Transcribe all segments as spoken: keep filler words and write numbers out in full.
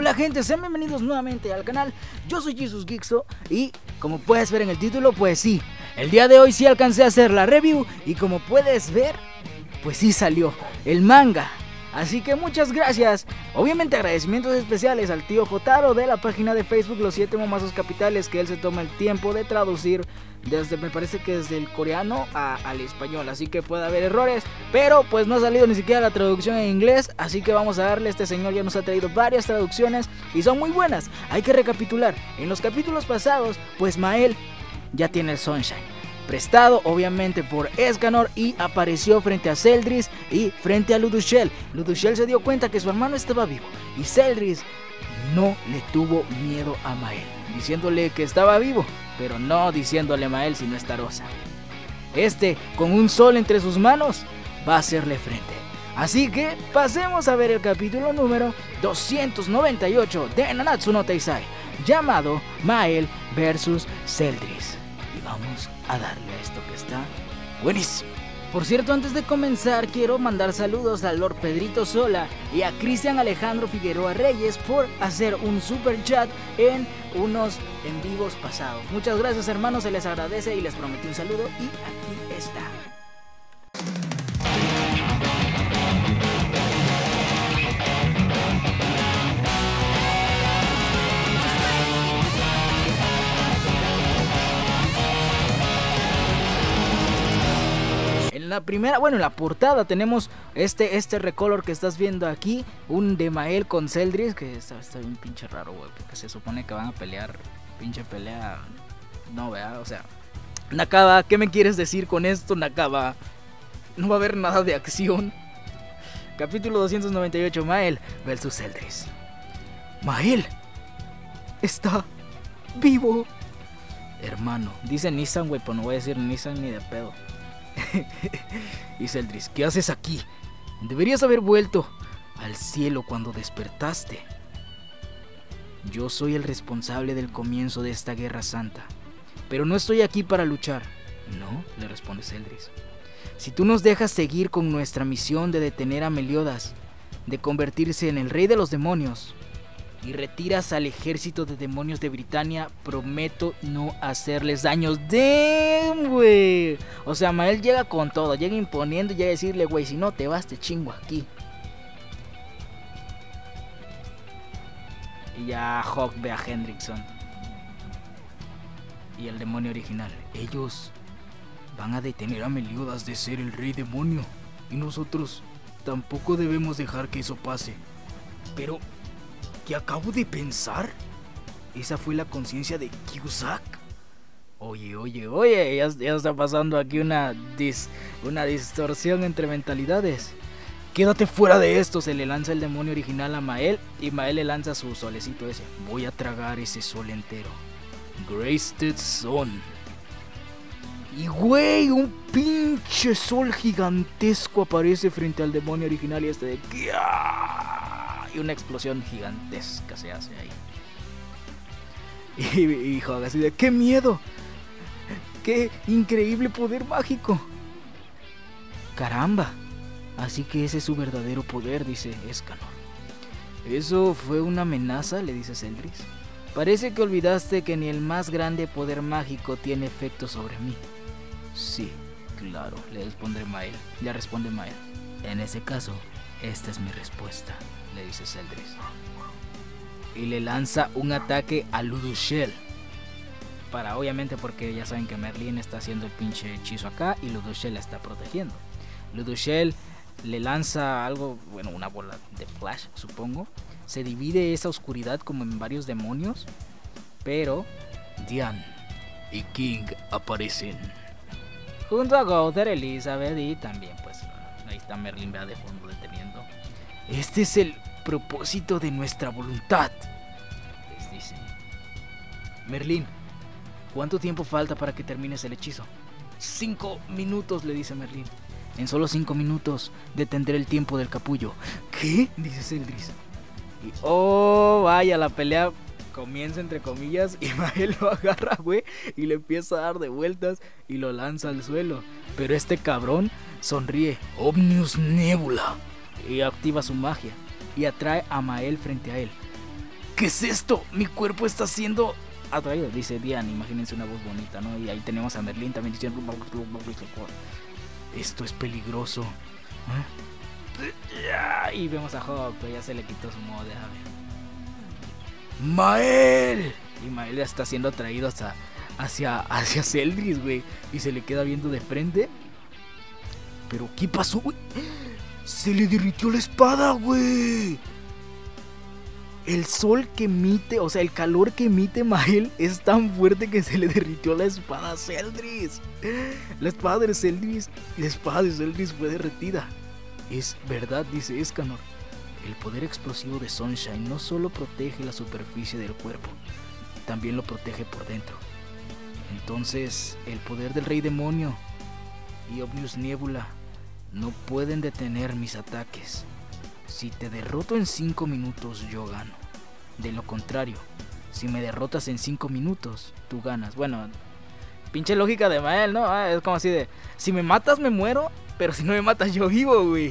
Hola gente, sean bienvenidos nuevamente al canal. Yo soy Jesus Geekso y como puedes ver en el título, pues sí, el día de hoy sí alcancé a hacer la review y como puedes ver, pues sí salió el manga. Así que muchas gracias. Obviamente agradecimientos especiales al tío Jotaro de la página de Facebook Los siete Momazos Capitales, que él se toma el tiempo de traducir desde, me parece que desde el coreano a, al español. Así que puede haber errores, pero pues no ha salido ni siquiera la traducción en inglés. Así que vamos a darle, este señor ya nos ha traído varias traducciones y son muy buenas. Hay que recapitular, en los capítulos pasados pues Mael ya tiene el Sunshine prestado obviamente por Escanor y apareció frente a Zeldris y frente a Ludushel. Ludushel se dio cuenta que su hermano estaba vivo y Zeldris no le tuvo miedo a Mael, diciéndole que estaba vivo, pero no diciéndole a Mael sino a Starossa. Este, con un sol entre sus manos, va a hacerle frente. Así que pasemos a ver el capítulo número doscientos noventa y ocho de Nanatsu no Taizai, llamado Mael versus Zeldris. Y vamos a darle a esto que está buenísimo. Por cierto, antes de comenzar quiero mandar saludos a Lord Pedrito Sola y a Cristian Alejandro Figueroa Reyes por hacer un super chat en unos en vivos pasados. Muchas gracias hermanos, se les agradece y les prometí un saludo y aquí está. En la primera, bueno, en la portada tenemos este, este recolor que estás viendo aquí, un de Mael con Zeldris, que está, está bien pinche raro, güey, porque se supone que van a pelear, pinche pelea, no, vea, o sea, Nakaba, ¿qué me quieres decir con esto, Nakaba? No va a haber nada de acción. Capítulo doscientos noventa y ocho, Mael versus Zeldris. Mael está vivo, hermano, dice Nissan, güey, pues no voy a decir Nissan ni de pedo. Y Zeldris, ¿qué haces aquí? Deberías haber vuelto al cielo cuando despertaste. Yo soy el responsable del comienzo de esta guerra santa, pero no estoy aquí para luchar. No, le responde Zeldris. Si tú nos dejas seguir con nuestra misión de detener a Meliodas, de convertirse en el rey de los demonios, y retiras al ejército de demonios de Britania, prometo no hacerles daños. ¡Damn, güey! O sea, Mael llega con todo, llega imponiendo y llega a decirle, güey, si no te vas te chingo aquí. Y ya Hawk ve a Hendrickson y el demonio original. Ellos van a detener a Meliodas de ser el rey demonio, y nosotros tampoco debemos dejar que eso pase. Pero ¿qué acabo de pensar? Esa fue la conciencia de Cusack. Oye, oye, oye, ya, ya está pasando aquí una, dis, una distorsión entre mentalidades. Quédate fuera de esto, se le lanza el demonio original a Mael y Mael le lanza su solecito ese. Voy a tragar ese sol entero. Graced Sun. Y güey, un pinche sol gigantesco aparece frente al demonio original y este de... y una explosión gigantesca se hace ahí. Y, y Hawk así de, ¡qué miedo! ¡Qué increíble poder mágico! ¡Caramba! Así que ese es su verdadero poder, dice Escanor. ¿Eso fue una amenaza?, le dice Zeldris. Parece que olvidaste que ni el más grande poder mágico tiene efecto sobre mí. Sí, claro, le responde Mael. Le responde Mael. En ese caso, esta es mi respuesta, le dice Zeldris. Y le lanza un ataque a Ludushel. Para, obviamente, porque ya saben que Merlin está haciendo el pinche hechizo acá y Ludushel la está protegiendo. Ludushel le lanza algo, bueno, una bola de flash, supongo. Se divide esa oscuridad como en varios demonios. Pero Diane y King aparecen junto a Gowther, Elizabeth y también, pues, ahí está Merlin, vea de fondo deteniendo. Este es el propósito de nuestra voluntad, les dice. Merlin, ¿cuánto tiempo falta para que termines el hechizo? Cinco minutos, le dice Merlin. En solo cinco minutos detendré el tiempo del capullo. ¿Qué? Dice Zeldris. Y oh, vaya, la pelea comienza entre comillas y Mael lo agarra, güey, y le empieza a dar de vueltas y lo lanza al suelo. Pero este cabrón sonríe, Omnius Nebula, y activa su magia y atrae a Mael frente a él. ¿Qué es esto? Mi cuerpo está siendo atraído, dice Diane. Imagínense una voz bonita, ¿no? Y ahí tenemos a Merlín también diciendo: esto es peligroso. ¿Eh? Y vemos a Hawk, pero ya se le quitó su modo de ave. ¡Mael! Y Mael ya está siendo atraído hasta hacia, hacia Celdris, güey. Y se le queda viendo de frente. ¿Pero qué pasó, güey? Se le derritió la espada, güey. El sol que emite, o sea, el calor que emite Mael es tan fuerte que se le derritió la espada a Celdris. La espada de Celdris, la espada de Celdris fue derretida. Es verdad, dice Escanor. El poder explosivo de Sunshine no solo protege la superficie del cuerpo, también lo protege por dentro. Entonces, el poder del Rey Demonio y Omnius Nebula no pueden detener mis ataques. Si te derroto en cinco minutos, yo gano. De lo contrario, si me derrotas en cinco minutos, tú ganas. Bueno, pinche lógica de Mael, ¿no? Ah, es como así de: si me matas, me muero, pero si no me matas, yo vivo, güey.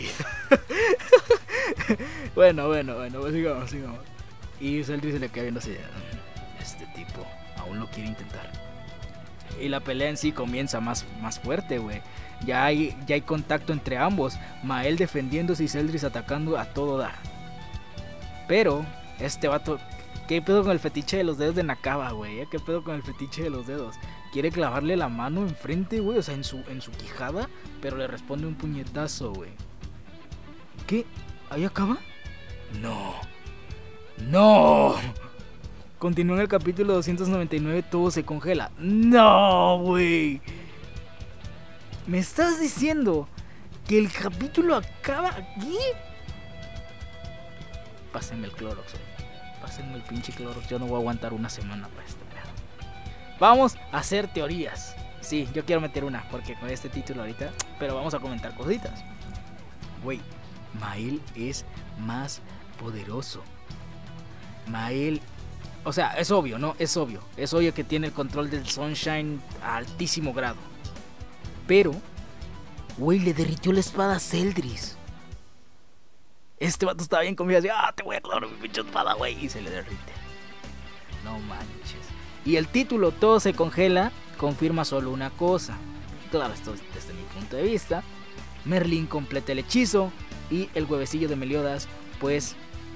Bueno, bueno, bueno, pues sigamos, sigamos. Y Celdris se le queda viendo así: este tipo aún lo quiere intentar. Y la pelea en sí comienza más, más fuerte, güey. Ya hay, ya hay contacto entre ambos. Mael defendiéndose y Celdris atacando a todo dar. Pero este vato, ¿qué pedo con el fetiche de los dedos de Nakaba, güey? ¿Eh? ¿Qué pedo con el fetiche de los dedos? Quiere clavarle la mano enfrente, güey. O sea, en su, en su quijada. Pero le responde un puñetazo, güey. ¿Qué? ¿Ahí acaba? No. ¡No! Continúa en el capítulo doscientos noventa y nueve. Todo se congela. ¡No, güey! ¿Me estás diciendo que el capítulo acaba aquí? Pásenme el Clorox, güey. Pásenme el pinche Clorox. Yo no voy a aguantar una semana para este pedo. Vamos a hacer teorías. Sí, yo quiero meter una, porque con este título ahorita. Pero vamos a comentar cositas. Güey, Mael es más poderoso. Mael, o sea, es obvio, ¿no? Es obvio. Es obvio que tiene el control del Sunshine a altísimo grado. Pero, güey, le derritió la espada a Celdris. Este vato estaba bien conmigo, así: ah, te voy a clavar mi pinche espada, güey. Y se le derrite. No manches. Y el título, todo se congela, confirma solo una cosa. Claro, esto es desde mi punto de vista. Merlín completa el hechizo. Y el huevecillo de Meliodas, pues,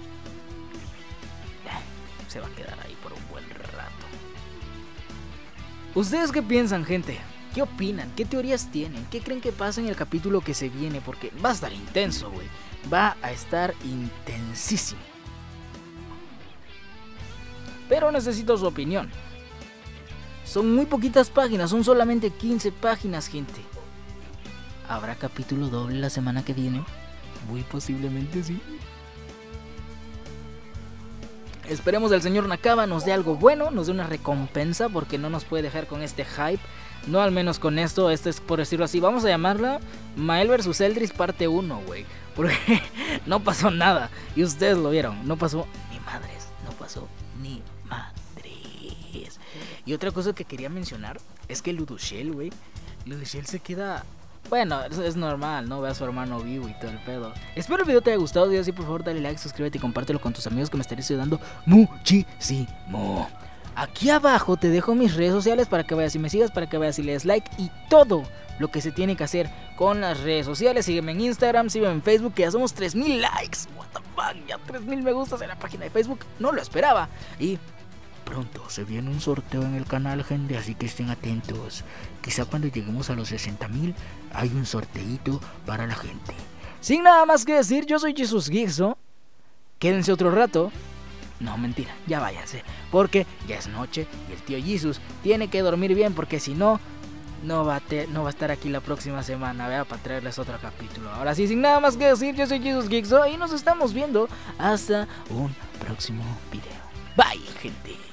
se va a quedar ahí por un buen rato. ¿Ustedes qué piensan, gente? ¿Qué opinan? ¿Qué teorías tienen? ¿Qué creen que pasa en el capítulo que se viene? Porque va a estar intenso, güey. Va a estar intensísimo. Pero necesito su opinión. Son muy poquitas páginas, son solamente quince páginas, gente. ¿Habrá capítulo doble la semana que viene? Muy posiblemente sí. Esperemos el señor Nakaba nos dé algo bueno, nos dé una recompensa, porque no nos puede dejar con este hype. No al menos con esto, esto es por decirlo así. Vamos a llamarla Mael versus Celdris parte uno, güey. Porque no pasó nada. Y ustedes lo vieron, no pasó ni madres. No pasó ni madres. Y otra cosa que quería mencionar es que Ludoshel, güey, Ludoshel se queda... Bueno, es, es normal, ¿no? Ve a su hermano vivo y todo el pedo. Espero el video te haya gustado. Si es así, por favor, dale like, suscríbete y compártelo con tus amigos, que me estaréis ayudando muchísimo. Aquí abajo te dejo mis redes sociales para que vayas y me sigas, para que vayas y le des like y todo lo que se tiene que hacer con las redes sociales. Sígueme en Instagram, sígueme en Facebook, que ya somos tres mil likes. What the fuck, ya tres mil me gustas en la página de Facebook. No lo esperaba. Y pronto se viene un sorteo en el canal, gente, así que estén atentos. Quizá cuando lleguemos a los sesenta mil hay un sorteito para la gente. Sin nada más que decir, yo soy Jesus Gixo. Quédense otro rato. No, mentira, ya váyanse, porque ya es noche y el tío Jesus tiene que dormir bien, porque si no, no va a, te, no va a estar aquí la próxima semana, vea, para traerles otro capítulo. Ahora sí, sin nada más que decir, yo soy Jesus Gixo y nos estamos viendo hasta un próximo video. Bye, gente.